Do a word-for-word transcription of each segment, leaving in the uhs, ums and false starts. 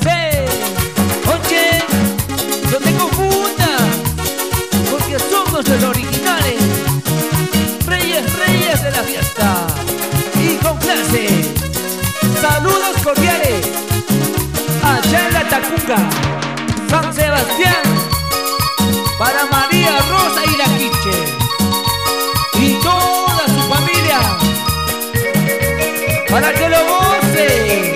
José. Oye, no te confundas, porque somos los originales, reyes, reyes de la fiesta. Y con clase, saludos cordiales allá en la Tacunga, San Sebastián, para María Rosa y la Quiche y toda su familia, para que lo goce.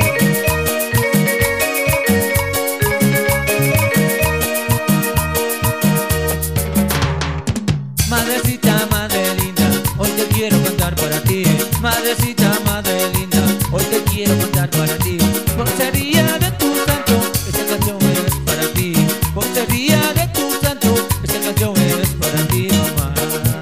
Madrecita, madre linda, hoy te quiero cantar para ti. Madrecita, madre linda, hoy te quiero cantar para ti. Por ser día de tu santo, esta canción es para ti. Por ser día de tu santo, esta canción es para ti, mamá.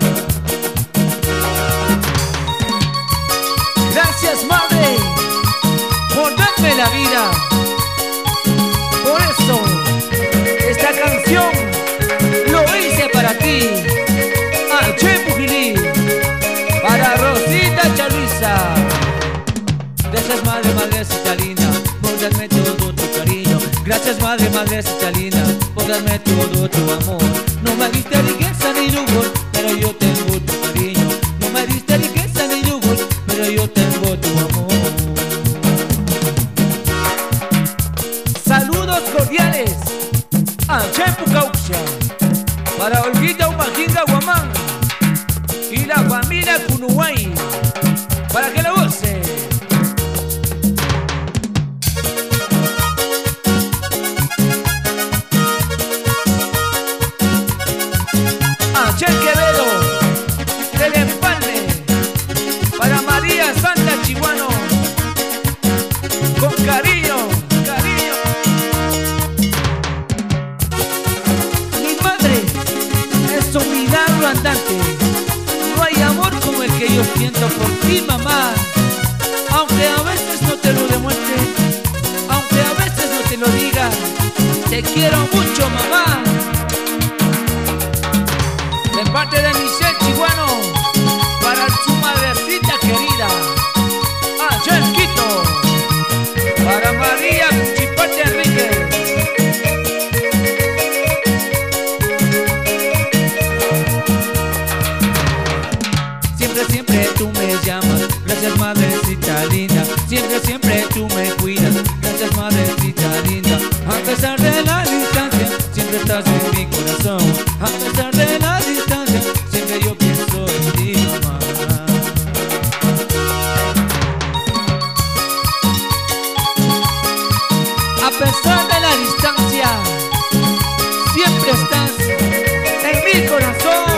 Gracias, madre, por darme la vida. Por eso, esta canción lo hice para ti. Che Pujilí, para Rosita Chaluisa. Gracias, madre, madrecita linda, por darme todo tu cariño. Gracias, madre, madrecita linda, por darme todo tu amor. No me diste riqueza ni lujos, pero yo tengo tu cariño. No me diste riqueza ni lujos, pero yo tengo tu amor. Saludos cordiales a Chepucaucha, para Olguita Humajinga Guamán y la familia Cunuguay, para que la goce. Achel Quevedo del Empalme, para María Santa Chihuano, con cariño, cariño. Mi madre es un milagro andante. No hay amor como el que yo siento por ti, mamá. Aunque a veces no te lo demuestre, aunque a veces no te lo diga, te quiero mucho, mamá. De parte de Michelle Chihuano, para su madrecita querida, allá en Quito, para María Cuchipate Enrique. Siempre, siempre tú me llamas, gracias madrecita linda. Siempre, siempre tú me cuidas, gracias madrecita linda. A pesar de la distancia, siempre estás en mi corazón. A pesar de la distancia, siempre yo pienso en ti, mamá. A pesar de la distancia, siempre estás en mi corazón.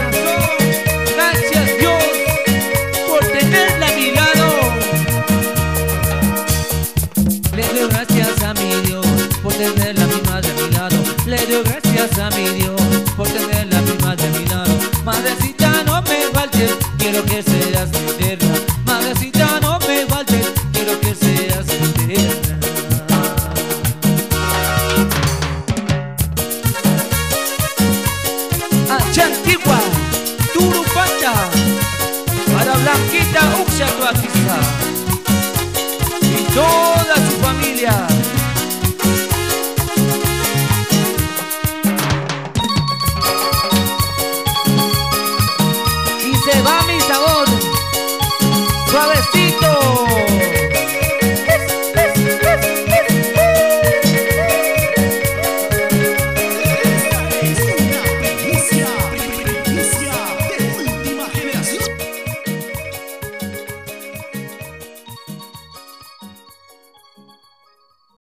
Tener la misma de mi lado, le doy gracias a mi Dios por tener la misma de mi lado. Madrecita, no me faltes, quiero que seas eterna. Madrecita, no me faltes, quiero que seas eterna. Hacha Antigua, Turupacha, para Blanquita Uxa, tu aquí.